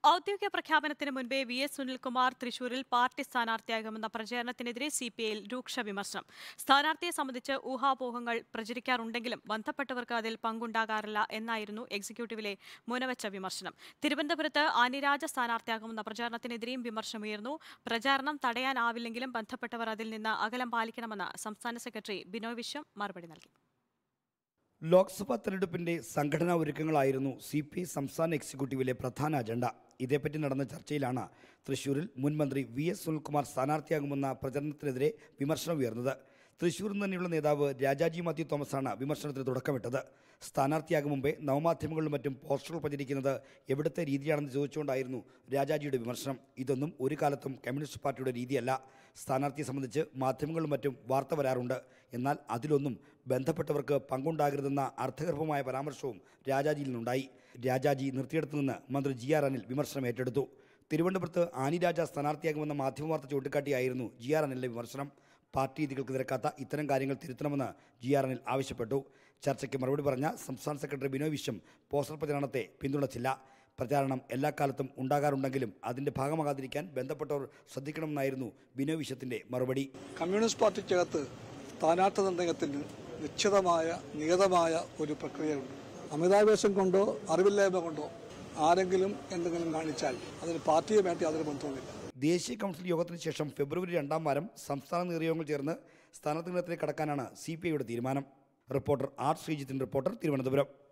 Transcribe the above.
ഔദ്യോഗിക പ്രഖ്യാപനത്തിന് മുൻപേ വി.എസ്. സുനിൽകുമാർ തൃശൂരിൽ പാർട്ടി സ്ഥാനാർത്ഥിയാകുമെന്ന പ്രചാരണത്തിനെതിരെ സിപിഐയിൽ രൂക്ഷ വിമർശനം. സ്ഥാനാർത്ഥിയെ സംബന്ധിച്ച് ഊഹാപോഹങ്ങൾ പ്രചരിക്കാറുണ്ടെങ്കിലും ബന്ധപ്പെട്ടവർക്ക് അതിൽ പങ്കുണ്ടാകാറില്ല എന്നായിരുന്നു എക്സിക്യൂട്ടീവിലെ മുനവച്ച വിമർശനം. തിരുവനന്തപുരത്ത് ആനിരാജ സ്ഥാനാർത്ഥിയാകുമെന്ന പ്രചാരണത്തിനെതിരെയും വിമർശനമുയർന്നു. പ്രചാരണം തടയാനാവില്ലെങ്കിലും ബന്ധപ്പെട്ടവർ അതിൽ നിന്ന് അകലം പാലിക്കണമെന്ന് സംസ്ഥാന സെക്രട്ടറി ബിനോയ് വിശ്വം മറുപടി നൽകി. ലോക്സഭാ തെരഞ്ഞെടുപ്പിന്റെ സംഘടനാ ഒരുക്കങ്ങളായിരുന്നു CPI സംസ്ഥാന എക്സിക്യൂട്ടീവിലെ പ്രധാന അജണ്ട. ഇതേപ്പറ്റി നടന്ന ചർച്ചയിലാണ് തൃശൂരിൽ മുൻ മന്ത്രി വി.എസ്. സുനിൽകുമാർ സ്ഥാനാർത്ഥിയാകുമെന്ന പ്രചരണത്തിനെതിരെ വിമർശനം ഉയർന്നത്. തൃശൂരിൽ നിന്ന് തന്നെയുള്ള നേതാവ് രാജാജി മാത്യു തോമസാണ് വിമർശനത്തിന് തുടക്കമിട്ടത്. സ്ഥാനാർത്ഥിയാകും മുമ്പേ നവമാധ്യമങ്ങളിലും മറ്റും പോസ്റ്ററുകൾ പ്രചരിക്കുന്നത് എവിടുത്തെ രീതിയാണെന്ന് ചോദിച്ചുകൊണ്ടായിരുന്നു രാജാജിയുടെ വിമർശനം. ഇതൊന്നും ഒരു കാലത്തും കമ്മ്യൂണിസ്റ്റ് പാർട്ടിയുടെ രീതിയല്ല. സ്ഥാനാർത്ഥിയെ സംബന്ധിച്ച് മാധ്യമങ്ങളിലും മറ്റും വാർത്ത വരാറുണ്ട്. എന്നാൽ അതിലൊന്നും ബന്ധപ്പെട്ടവർക്ക് പങ്കുണ്ടാകരുതെന്ന അർത്ഥഗർഭമായ പരാമർശവും രാജാജിയിൽ നിന്നുണ്ടായി. രാജാജി നിർത്തിയിടത്തു നിന്ന് മന്ത്രി GR അനിൽ വിമർശനം ഏറ്റെടുത്തു. തിരുവനന്തപുരത്ത് ആനിരാജ സ്ഥാനാർത്ഥിയാകുമെന്ന മാധ്യമവാർത്ത ചൂണ്ടിക്കാട്ടിയായിരുന്നു GR അനിലിന്റെ വിമർശനം. പാർട്ടി രീതികൾക്ക് നിരക്കാത്ത ഇത്തരം കാര്യങ്ങൾ തിരുത്തണമെന്ന് GR അനിൽ ആവശ്യപ്പെട്ടു. ചർച്ചയ്ക്ക് മറുപടി പറഞ്ഞ സംസ്ഥാന സെക്രട്ടറി ബിനോയ് വിശ്വം പോസ്റ്റർ പ്രചാരണത്തെ പിന്തുണച്ചില്ല. പ്രചാരണം എല്ലാ കാലത്തും ഉണ്ടാകാറുണ്ടെങ്കിലും അതിന്റെ ഭാഗമാകാതിരിക്കാൻ ബന്ധപ്പെട്ടവർ ശ്രദ്ധിക്കണമെന്നായിരുന്നു ബിനോയ് വിശ്വത്തിന്റെ മറുപടി. കമ്മ്യൂണിസ്റ്റ് പാർട്ടിക്കകത്ത് സ്ഥാനാർത്ഥി നിർണയത്തിന് നിയതമായ ഒരു പ്രക്രിയയുണ്ട്. അമിതാവേശം കൊണ്ടോ അറിവില്ലായ്മ കൊണ്ടോ ആരെങ്കിലും എന്തെങ്കിലും കാണിച്ചാൽ അതിന് പാർട്ടിയുമായിട്ട് യാതൊരു ബന്ധവുമില്ല. ദേശീയ കൗൺസിൽ യോഗത്തിന് ശേഷം ഫെബ്രുവരി 2-ാം വാരം സംസ്ഥാന നേതൃയോഗങ്ങൾ ചേർന്ന് സ്ഥാനാർത്ഥി നിർണയത്തിലേക്ക് കടക്കാനാണ് CPIയുടെ തീരുമാനം. Reporter R. ശ്രീജിത്തിൻ്റെ റിപ്പോർട്ടർ, തിരുവനന്തപുരം.